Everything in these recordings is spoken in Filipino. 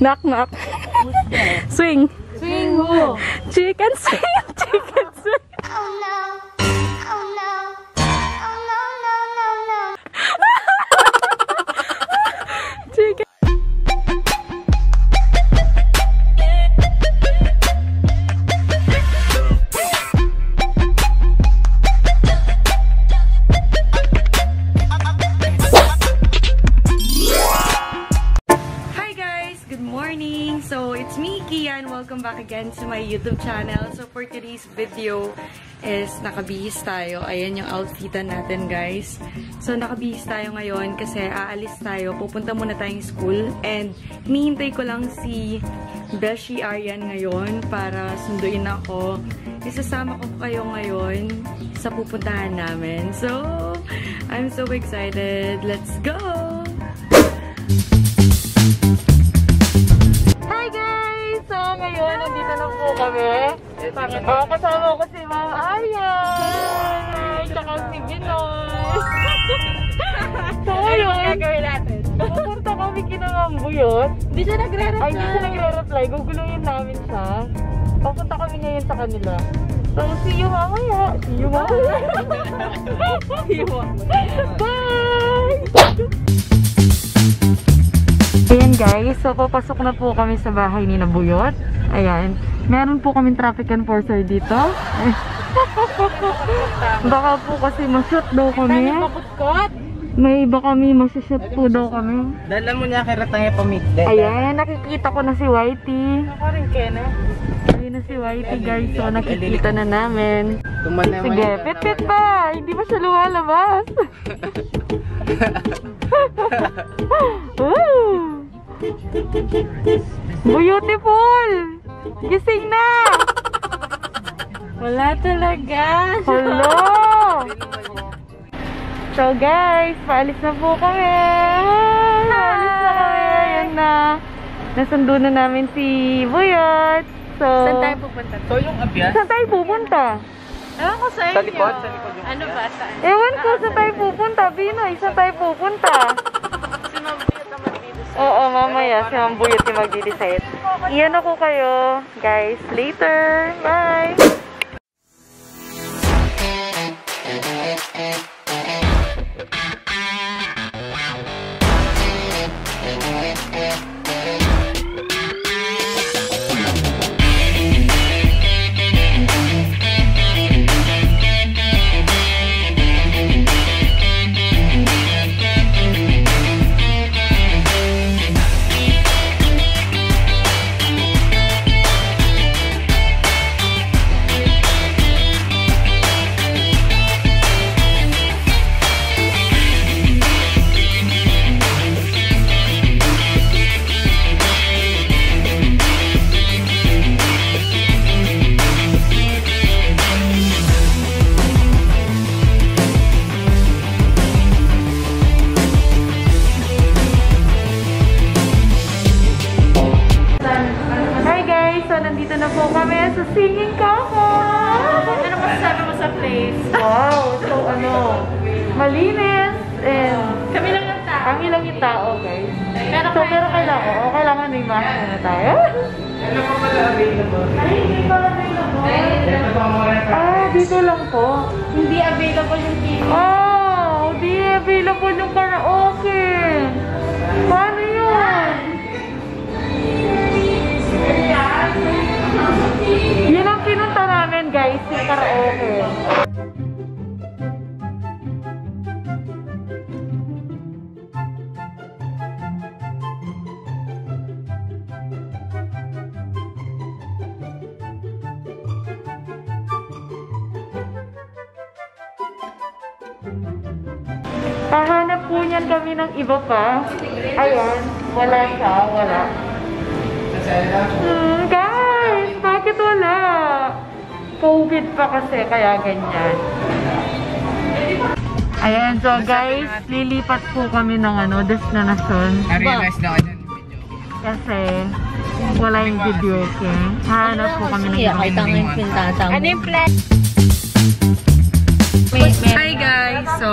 Knock, knock. Swing. Swing mo. Chicken swing. Chicken swing. Oh no. Oh no. Oh no, no, no, no. Chicken. So, it's me, Kian. Welcome back again to my YouTube channel. So, for today's video is nakabihis tayo. Ayan yung outfitan natin, guys. So, nakabihis tayo ngayon kasi aalis tayo. Pupunta muna tayong school. And, hinihintay ko lang si Beshi Aryan ngayon para sunduin ako. Isasama ko kayo ngayon sa pupuntahan namin. So, I'm so excited. Let's go! Ngayon, nandito na po kami. Kasama ko si Ma'am Aryan. Tsaka si Binoy. So, ngayon, pupunta kami kina Ma'am Buyot. Hindi siya nagre-reply. Ay, hindi siya nagre-reply. Guguluhin namin siya. Pupunta kami ngayon sa kanila. So, see you mamaya. See you mamaya. See you mamaya. Bye! Ayan guys, so papasok na po kami sa bahay ni Nabuyot. Ayan, meron po kaming traffic enforcer dito. Baka po kasi ma-shoot daw kami. May iba kami, ma-shoot po daw kami. Dala mo niya kay Ratangya pamigday. Ayan, nakikita ko na si Whitey. Ako rin Kena. Ayun na si Whitey guys, so nakikita na namin. Sige, pit-pit ba? Hindi ba siya lumalabas? Beautiful! Gising na! Wala talaga. Hello! So guys, paalis na po kami. Paalis na kami. Ayan na. Nasundo na namin si Buyot. So, Saan tayo pupunta? So yung abyan? saan tayo pupunta? Ewan ko sa inyo. Sa likod yung Ano ba? Saan? Ewan ko, saan tayo pupunta? Binoy, saan tayo pupunta? Si Ma'am Buyot naman dito sa... Oo, mamaya. Si Ma'am Buyot yung magdi-decide. Iyan ako kayo. Guys, later. Bye! Nandito na po kami sa singing cafe. Ano masasabi mo sa place? Wow, so malinis and Kami lang ang tao. kami lang yung tao, guys. Pero kailangan may mask na tayo. Ano pa pala available? Ay, hindi pa available. Ah, dito lang po. hindi available yung TV. Oh, hindi available yung karaoke. Paano yun? Yun ang pinunta namin, guys, yung karaoke. Kahanap po niyan kami ng iba pa. Ayan, wala siya, wala. Guys, bakit wala? COVID pa kasi, kaya ganyan. Ayan, so guys, lilipat po kami ng destinasyon. Na-realize na ako dyan yung video. Kasi wala yung video, okay? Hanap po kami ng Ano yung plan? Hi guys! So,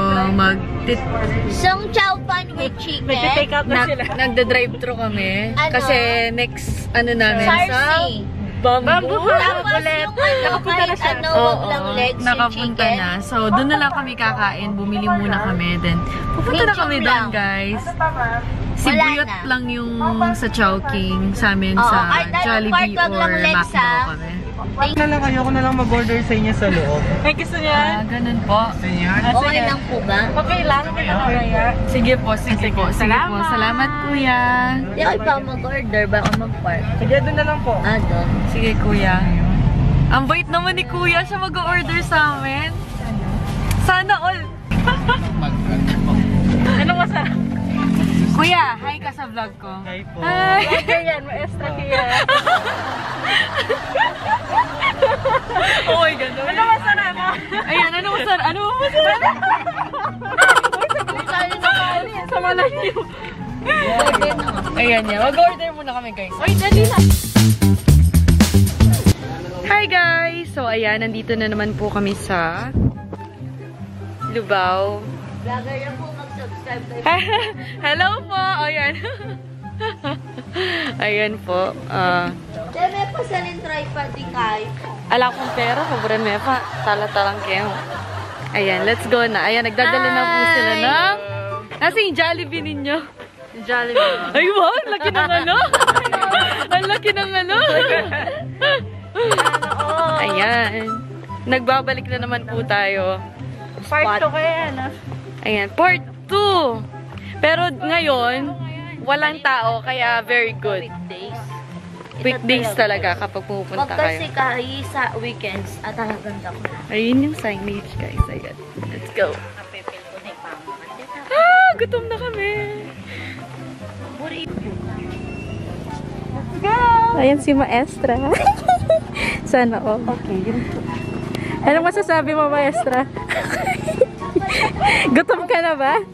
Song chow pan with chicken. Take out na sila. nagda-drive-thru kami. Ano? Kasi next, namin Sarsi. Bamboo. Tapos yung kahit wag lang legs yung nakapunta chicken. na. So, doon na lang kami kakain. Bumili muna kami. Then, pupunta na Medium kami lang. doon, guys. Wala Sibuyot na. lang yung sa Chowking sa amin Oo, sa kahit anong Jollibee part, wag or lang legs, McDo ha? kami. Ayoko na lang mag-order sa inyo sa loob. Ay, gusto niya? Ganun po. Ganyan? Okay lang po ba? Okay lang. Sige po, sige po. Sige po. Salamat, kuya. Hindi ako pa mag-order, baka mag-park. Sige, doon na lang po. Doon. Sige, kuya. Ang bait naman ni kuya. Siya mag-order sa amin. Sana all. Anong masarap? Kuya, hi ka sa vlog ko. Hi po. Hi. Yan, maestra kaya. Oh my God. Ano masarap mo? Ayan, ano masarap? Ano masarap? Sama lang yun. Ayan yan. Mag-order muna kami, guys. Ay, dali na. Hi, guys! So, ayan. Nandito na naman po kami sa Lubao. Vlogger na po mag-subscribe kayo. Hello po! Ayan. Ayan po. Deme pa sa tripod di kayo. Ala kong pera. Sobrang mepa. Tala-talang kayo. Ayan, let's go na. Ayan, nagdadala na po sila ng... Nasa yung Jollibee ninyo? Jollibee. Ay, wow! Ang laki ng ano! Ang laki ng ano! Ayan. Nagbabalik na naman po tayo. Part 2 kaya, no? Ayan, part 2. Pero ngayon, walang tao, kaya very good. Weekdays. Weekdays talaga kapag pupunta Pag kasi kayo. kayo sa weekends, at ang ganda ko. Ayun yung signage, guys. Ayan. Let's go. Napipil ko na yung pamaman. Ah! Gutom na kami. Ayan si Maestra. Sana all. Okay, yun po. Anong masasabi mo, Maestra? Gutom ka na ba?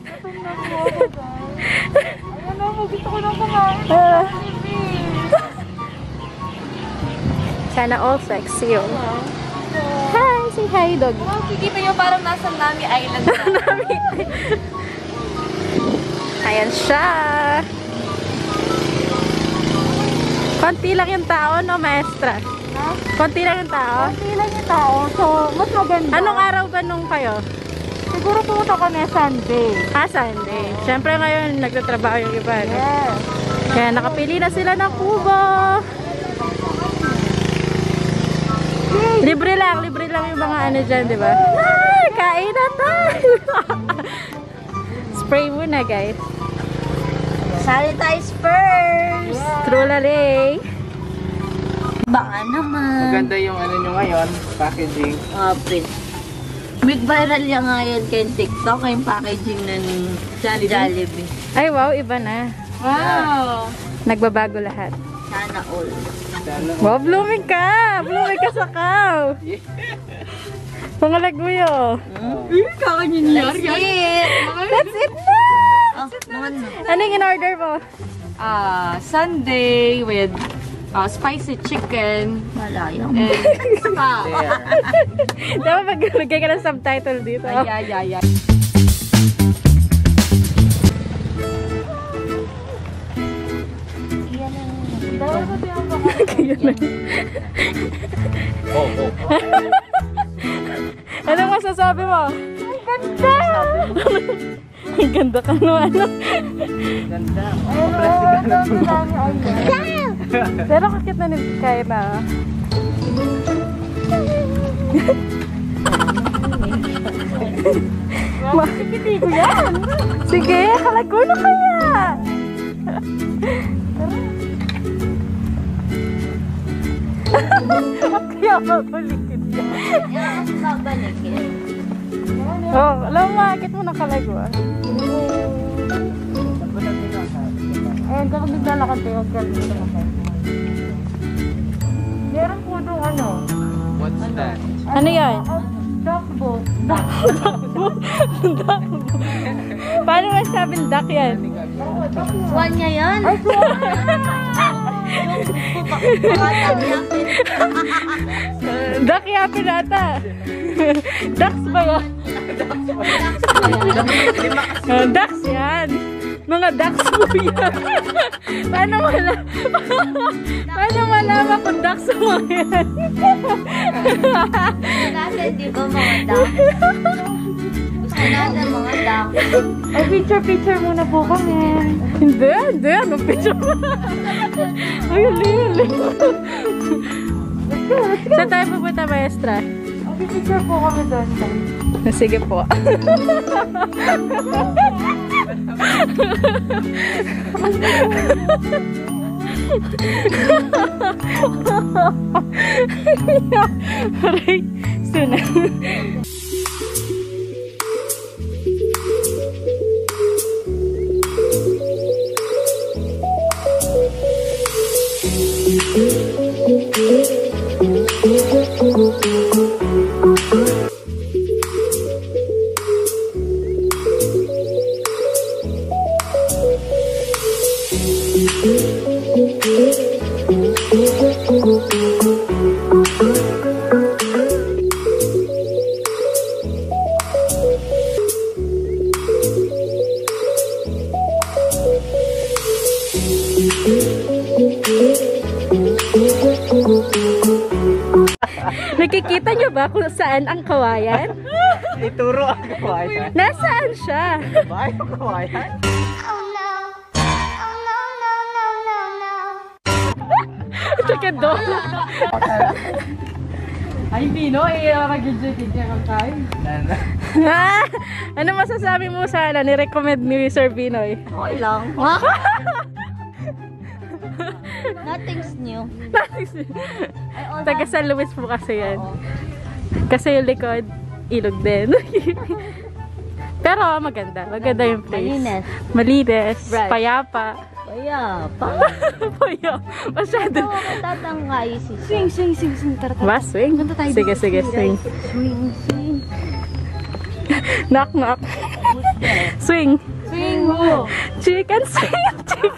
Gusto ko nang kumain. Sana all sexy yun. Hi! Say hi, dog. Kikita nyo parang nasa Nami Island na. Ayan siya. Konti lang yung tao, no, Maestra? Konti lang yung tao? Konti lang yung tao. So, mas maganda. Anong araw ba nung kayo? Siguro pumunta kami Sunday. Sunday. Siyempre ngayon, nagtatrabaho yung iba. No? Yes. Kaya nakapili na sila ng kubo. Libre lang yung mga ano dyan, di ba? Kain na tayo! Spray muna, guys. Sanitize first! Trulali! Baka naman. Maganda yung ano nyo ngayon, packaging. Print. Big viral yan nga yan kay TikTok, yung packaging ng Jollibee. Ay, wow, iba na. Wow! Nagbabago lahat. Sana all. Sana. Wow, blooming ka! Blooming ka sa kaw! Pangalagbuyo. Let's eat! That's it na! Oh, naman na. Anong in-order mo? Sunday with spicy chicken Malayang. and spa. Dapat maglagay ka ng subtitle dito. Ay. Anong masasabi mo? Ang ganda! Ang ganda ka naman. Ganda. Pero kakit na nagkaya na. Makikiti ko yan. Sige, halago na kaya. Kaya mabalikin ka. Babalikin. Oh, alam mo, makikit mo nakalago ah. Ayun, kapag naglalakad tayo, dito naman tayo. Meron po doon ano? What's that? Ano yan? Duckboat. Paano masabing duck yan? Swan niya yan? Ay, swan! Duck yapin ata. Ducks ba yan? Ducks yan. Mga ducks po yan. Paano malaman kung ducks mo yan? Kasi di ba mga duck? Gusto natin mga duck. Ay, picture muna po kami. Hindi. Anong picture mo? Ay, huli. Saan tayo pupunta, maestra? Picture po kami doon. Sige po. Aray, suna. Nakikita niyo ba kung saan ang kawayan? Ituro ang kawayan. Nasaan siya? Ba yung kawayan? Chicken dog. Ay, Pino, nag-gidya kang tayo. Ano masasabi mo sa ni-recommend ni Sir Binoy? Okay lang. Nothing's new. Taga San Luis po kasi yan. Kasi yung likod, ilog din. Pero maganda. Maganda yung place. Malinis. Right. Payapa. Payapa. Masyado. Ito ako tatangay si Swing. Tara. Ba, swing? Sige, swing. Swing. Knock. Swing. Swing mo. Chicken swing.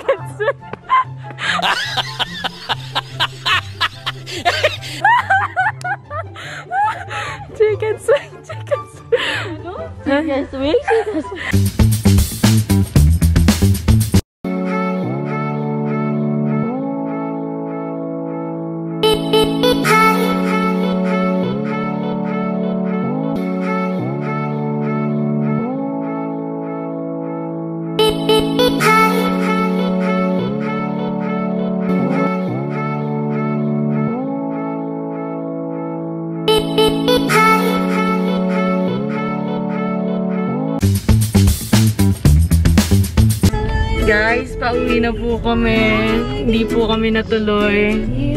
Chicken swing. Chicken swing. Guys, pauwi na po kami. Hindi po kami natuloy.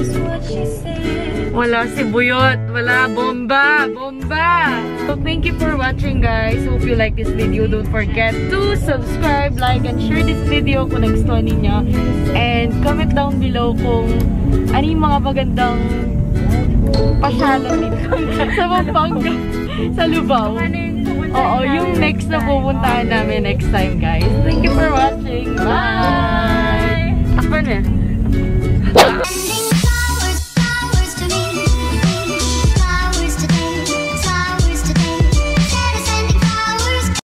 Wala si Buyot. Wala. Bomba. So, thank you for watching, guys. Hope you like this video. Don't forget to subscribe, like, and share this video kung nagustuhan ninyo. And comment down below kung ano yung mga magandang pasyalan dito sa Pampanga, sa Lubao. Oo, yung next na pupuntahan namin next time, guys. Thank you for watching. Bye!